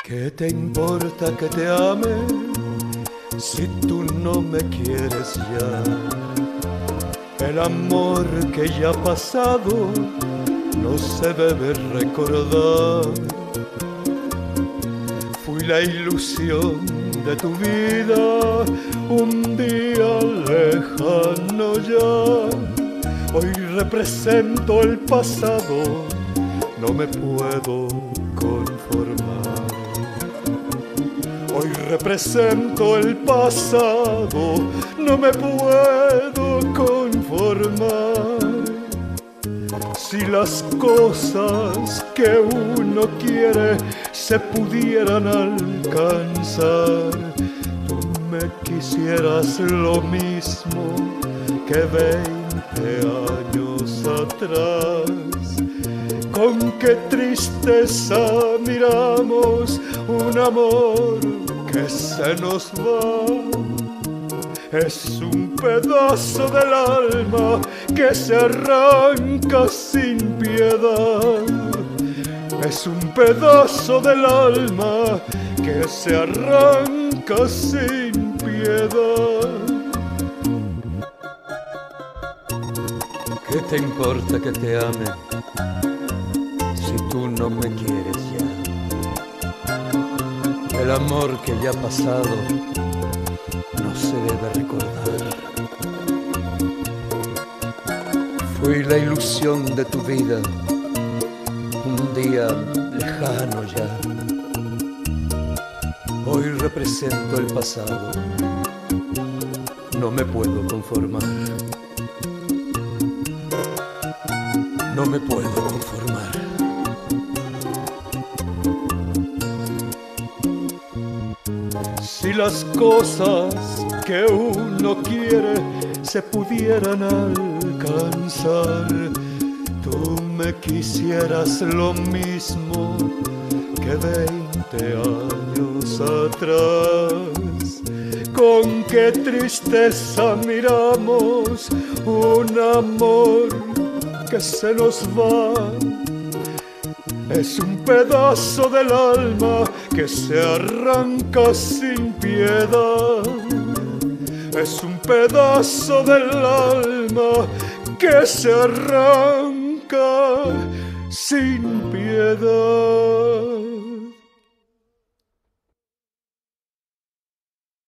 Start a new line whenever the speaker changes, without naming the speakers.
¿Qué te importa que te ame si tú no me quieres ya? El amor que ya ha pasado no se debe recordar. Fui la ilusión de tu vida, un día lejano ya. Hoy represento el pasado, no me puedo conformar. Hoy represento el pasado, no me puedo conformar. Si las cosas que uno quiere se pudieran alcanzar, tú me quisieras lo mismo que 20 años atrás. Con qué tristeza miramos un amor que se nos va. Es un pedazo del alma que se arranca sin piedad. Es un pedazo del alma que se arranca sin piedad. ¿Qué te importa que te ame si tú no me quieres ya? El amor que ya ha pasado no se debe recordar. Fui la ilusión de tu vida, un día lejano ya. Hoy represento el pasado, no me puedo conformar. No me puedo conformar. Si las cosas que uno quiere se pudieran alcanzar, tú me quisieras lo mismo que 20 años atrás. Con qué tristeza miramos un amor que se nos va. Es un pedazo del alma que se arranca sin piedad. Es un pedazo del alma que se arranca sin piedad.